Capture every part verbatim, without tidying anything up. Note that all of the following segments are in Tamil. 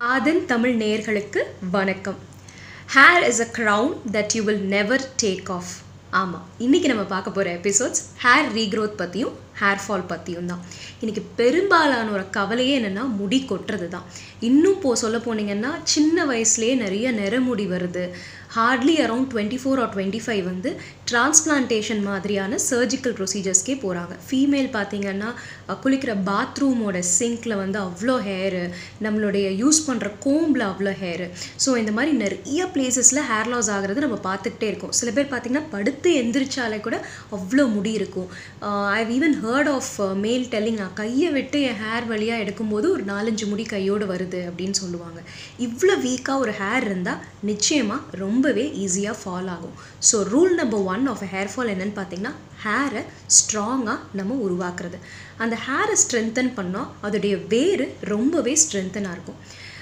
ஆதன் தமிழ் நேயர்களுக்கு வணக்கம். Hair is a crown that you will never take off. ஆமாம், இன்றைக்கி நம்ம பார்க்க போகிற எபிசோட்ஸ் ஹேர் ரீக்ரோத் பற்றியும் ஹேர் ஃபால் பற்றியும் தான். இன்றைக்கி பெரும்பாலான ஒரு கவலையே என்னென்னா முடி கொட்டுறது தான். இன்னும் போ சொல்ல போனீங்கன்னா சின்ன வயசுலேயே நிறைய நிறமுடி வருது. Hardly around twenty four or twenty five வந்து டிரான்ஸ்பிளான்டேஷன் மாதிரியான சர்ஜிக்கல் ப்ரொசீஜர்ஸ்க்கே போகிறாங்க. ஃபீமேல் பார்த்திங்கன்னா குளிக்கிற பாத்ரூமோட சிங்க்கில் வந்து அவ்வளோ ஹேரு, நம்மளுடைய யூஸ் பண்ணுற கோம்பில் அவ்வளோ ஹேரு. ஸோ இந்த மாதிரி நிறைய பிளேசஸில் ஹேர் லாஸ் ஆகிறது நம்ம பார்த்துக்கிட்டே இருக்கோம். சில பேர் பார்த்திங்கன்னா படுத்து எந்திரிச்சாலே கூட அவ்வளோ முடி இருக்கும். I have even heard of male telling, நான் கையை விட்டு என் ஹேர் வழியாக எடுக்கும்போது ஒரு நாலஞ்சு முடி கையோடு வருது அப்படின்னு சொல்லுவாங்க. இவ்வளோ வீக்காக ஒரு ஹேர் இருந்தால் நிச்சயமாக ரொம்பவே ஈஸியாக ஃபால் ஆகும். So rule number one of hair fall என்னென்னு பார்த்தீங்கன்னா, ஹேரை ஸ்ட்ராங்காக நம்ம உருவாக்குறது. அந்த ஹேரை ஸ்ட்ரென்தன் பண்ணால் அதோடைய வேர் ரொம்பவே ஸ்ட்ரென்தனாக இருக்கும்.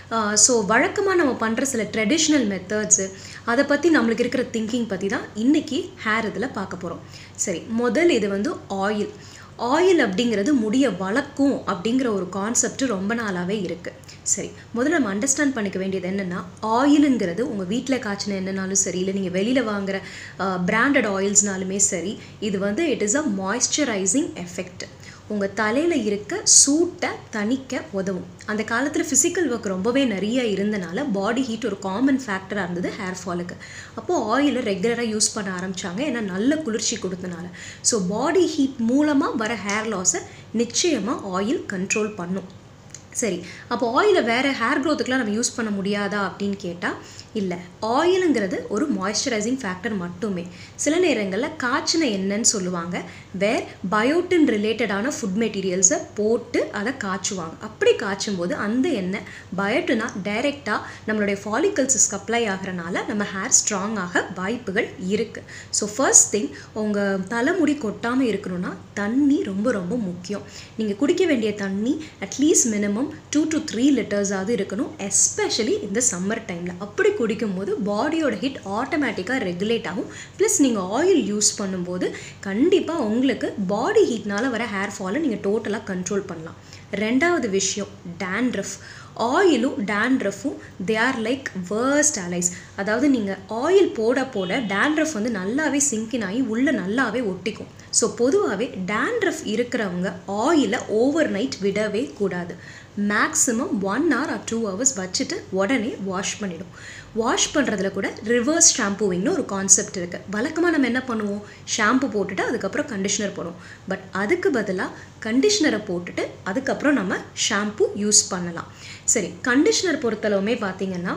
ஸோ வழக்கமாக நம்ம பண்ணுற சில ட்ரெடிஷ்னல் மெத்தட்ஸு, அதை பற்றி நம்மளுக்கு இருக்கிற திங்கிங் பற்றி தான் இன்றைக்கி ஹேர் இதில் பார்க்க போகிறோம். சரி, முதல் இது வந்து ஆயில். ஆயில் அப்படிங்கிறது முடியை வளர்க்கும் அப்படிங்கிற ஒரு கான்செப்ட் ரொம்ப நாளாகவே இருக்குது. சரி, முதல்ல நம்ம அண்டர்ஸ்டாண்ட் பண்ணிக்க வேண்டியது என்னென்னா, ஆயிலுங்கிறது உங்கள் வீட்டில் காய்ச்சின என்னன்னாலும் சரி, இல்லை நீங்கள் வெளியில் வாங்குகிற பிராண்டட் ஆயில்ஸ்னாலுமே சரி, இது வந்து it is a moisturising effect. உங்கள் தலையில் இருக்க சூட்டை தணிக்க உதவும். அந்த காலத்தில் ஃபிசிக்கல் ஒர்க் ரொம்பவே நிறைய இருந்தனால பாடி ஹீட் ஒரு காமன் ஃபேக்டராக இருந்தது ஹேர் ஃபாலுக்கு. அப்போது ஆயிலை ரெகுலராக யூஸ் பண்ண ஆரம்பித்தாங்க, ஏன்னா நல்ல குளிர்ச்சி கொடுத்தனால. ஸோ பாடி ஹீட் மூலமாக வர ஹேர் லாஸை நிச்சயமாக ஆயில் கண்ட்ரோல் பண்ணும். சரி, அப்போ ஆயிலை வேறு ஹேர் க்ரோத்துக்கெலாம் நம்ம யூஸ் பண்ண முடியாதா அப்படின்னு கேட்டால் இல்லை. ஆயிலுங்கிறது ஒரு மாய்ஸ்சரைசிங் ஃபேக்டர் மட்டுமே. சில நேரங்களில் காய்ச்சின எண்ணெய்ன்னு சொல்லுவாங்க, வேர் பயோட்டின் ரிலேட்டடான ஃபுட் மெட்டீரியல்ஸை போட்டு அதை காய்ச்சுவாங்க. அப்படி காய்ச்சும் போது அந்த எண்ணெய் பயோட்டினா டைரெக்டாக நம்மளுடைய ஃபாலிகல்ஸஸ்க்கு அப்ளை ஆகிறனால நம்ம ஹேர் ஸ்ட்ராங் ஆக வாய்ப்புகள் இருக்குது. ஸோ ஃபர்ஸ்ட் திங், உங்கள் தலைமுடி கொட்டாமல் இருக்கணும்னா தண்ணி ரொம்ப ரொம்ப முக்கியம். நீங்கள் குடிக்க வேண்டிய தண்ணி at least minimum two to three லிட்டர்ஸாவது இருக்கணும், எஸ்பெஷலி இந்த சம்மர் டைமில். அப்படி குடிக்கும் போது பாடியோட ஹீட் ஆட்டோமேட்டிக்காக ரெகுலேட் ஆகும். ப்ளஸ் நீங்கள் ஆயில் யூஸ் பண்ணும்போது கண்டிப்பாக உங்களுக்கு பாடி ஹீட்னால் வர ஹேர் ஃபாலை நீங்கள் டோட்டலாக கண்ட்ரோல் பண்ணலாம். ரெண்டாவது விஷயம், டேண்ட்ரஃப். ஆயிலும் டேண்ட்ரஃபும் they are like worst allies. அதாவது நீங்கள் ஆயில் போட போட டேண்ட்ரஃப் வந்து நல்லாவே சிங்கின் ஆகி உள்ளே நல்லாவே ஒட்டிக்கும். ஸோ பொதுவாகவே டேண்ட்ரஃப் இருக்கிறவங்க ஆயிலை ஓவர் நைட் விடவே கூடாது. Maximum one hour or two hours வச்சுட்டு உடனே வாஷ் பண்ணிடும். வாஷ் பண்ணுறதுல கூட ரிவர்ஸ் ஷாம்பூவிங்னு ஒரு கான்செப்ட் இருக்குது. வழக்கமாக நம்ம என்ன பண்ணுவோம், ஷாம்பு போட்டுட்டு அதுக்கப்புறம் கண்டிஷ்னர் போடுவோம். பட் அதுக்கு பதிலாக கண்டிஷ்னரை போட்டுட்டு அதுக்கப்புறம் நம்ம ஷாம்பு யூஸ் பண்ணலாம். சரி, கண்டிஷ்னர் பொறுத்தளவுமே பார்த்திங்கன்னா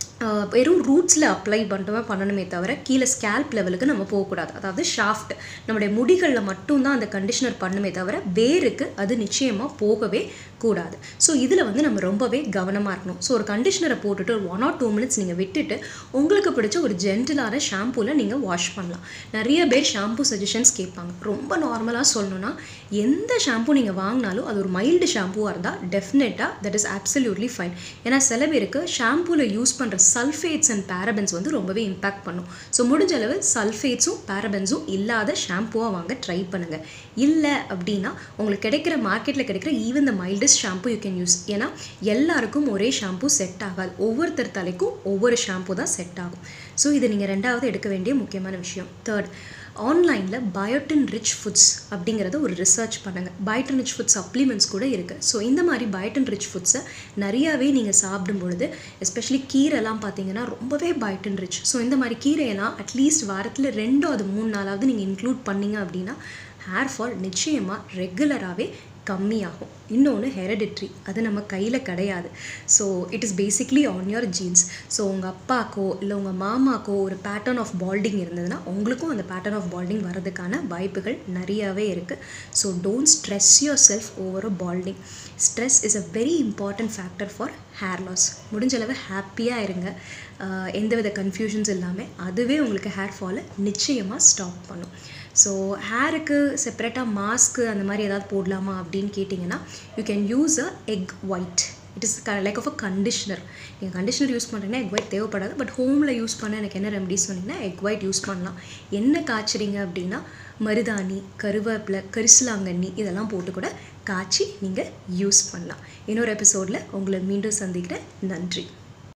வெறும் ரூட்ஸில் அப்ளை பண்ணுறோமே பண்ணணுமே தவிர கீழே ஸ்கேல்ப் லெவலுக்கு நம்ம போகக்கூடாது. அதாவது ஷாஃப்ட் நம்முடைய முடிகளில் மட்டும்தான் அந்த கண்டிஷ்னர் பண்ணுமே தவிர வேருக்கு அது நிச்சயமாக போகவே கூடாது. ஸோ இதில் வந்து நம்ம ரொம்பவே கவனமாக இருக்கணும். ஸோ ஒரு கண்டிஷ்னரை போட்டுட்டு ஒரு ஒன் ஆர் டூ மினிட்ஸ் நீங்கள் விட்டுட்டு உங்களுக்கு பிடிச்ச ஒரு ஜென்டிலான ஷாம்பூவில் நீங்கள் வாஷ் பண்ணலாம். நிறைய பேர் ஷாம்பூ சஜஷன்ஸ் கேட்பாங்க. ரொம்ப நார்மலாக சொல்லணும்னா, எந்த ஷாம்பூ நீங்கள் வாங்கினாலும் அது ஒரு மைல்டு ஷாம்பூவாக இருந்தால் டெஃபினட்டாக தட் இஸ் அப்சல்யூட்லி ஃபைன். ஏன்னா சில பேருக்கு ஷாம்பூவில் யூஸ் பண்ணுற சல்ஃபேட்ஸ் அண்ட் பேரபென்ஸ் வந்து ரொம்பவே இம்பேக்ட் பண்ணும். ஸோ முடிஞ்ச அளவு சல்ஃபேட்ஸும் பேரபென்ஸும் இல்லாத ஷாம்பூவாக வாங்க ட்ரை பண்ணுங்கள். இல்லை அப்படின்னா உங்களுக்கு கிடைக்கிற மார்க்கெட்டில் கிடைக்கிற even the mild shampoo you can use. ஏன்னா எல்லாருக்கும் ஒரே ஷாம்பு செட் ஆகாது. ஒவ்வொருத்தர் தலைக்கும் ஒவ்வொரு ஷாம்பு தான் செட் ஆகும். ஸோ இது நீங்கள் ரெண்டாவது எடுக்க வேண்டிய முக்கியமான விஷயம். தேர்ட், ஆன்லைனில் பயோட்டின் ரிச் ஃபுட்ஸ் அப்படிங்கிறத ஒரு ரிசர்ச் பண்ணுங்கள். பயோட்டின் ரிச் ஃபுட் சப்ளிமெண்ட்ஸ் கூட இருக்குது. ஸோ இந்த மாதிரி பயோட்டின் ரிச் ஃபுட்ஸை நிறையாவே நீங்கள் சாப்பிடும் பொழுது, எஸ்பெஷலி கீரைலாம் பார்த்தீங்கன்னா ரொம்பவே பயோட்டின் ரிச். ஸோ இந்த மாதிரி கீரையெல்லாம் அட்லீஸ்ட் வாரத்தில் ரெண்டாவது மூணு நாளாவது நீங்கள் இன்க்ளூட் பண்ணிங்க அப்படின்னா ஹேர் ஃபால் நிச்சயமாக ரெகுலராகவே கம்மியாகும். இன்னொன்று ஹெரிடிட்ரி, அது நம்ம கையில் கிடையாது. So it is basically on your genes. So உங்கள் அப்பாக்கோ இல்லை உங்கள் மாமாக்கோ ஒரு பேட்டர்ன் ஆஃப் பால்டிங் இருந்ததுன்னா உங்களுக்கும் அந்த பேட்டர்ன் ஆஃப் பால்டிங் வர்றதுக்கான வாய்ப்புகள் நிறையாவே இருக்குது. So don't stress yourself over a balding. Stress is a very important factor for hair loss. முடிஞ்சளவு ஹாப்பியாக இருங்க, எந்தவித கன்ஃபியூஷன்ஸ் இல்லாமல். அதுவே உங்களுக்கு ஹேர் ஃபாலை நிச்சயமாக ஸ்டாப் பண்ணும். ஸோ ஹேருக்கு செப்பரேட்டாக மாஸ்க்கு அந்த மாதிரி ஏதாவது போடலாமா அப்படின்னு கேட்டிங்கன்னா, you can use a egg white. It is like of a conditioner. நீங்கள் கண்டிஷ்னர் யூஸ் பண்ணுறீங்கன்னா எக் ஒயிட் தேவைப்படாது. பட் ஹோமில் யூஸ் பண்ண எனக்கு என்ன ரெமடிஸ் சொன்னீங்கன்னா எக் ஒயிட் யூஸ் பண்ணலாம். என்ன காய்ச்சுறீங்க அப்படின்னா மருதாணி, கருவேப்பிலை, கரிசலாங்கண்ணி இதெல்லாம் போட்டு கூட காய்ச்சி நீங்கள் யூஸ் பண்ணலாம். இன்னொரு எபிசோடில் உங்களை மீண்டும் சந்திக்கிறேன். நன்றி.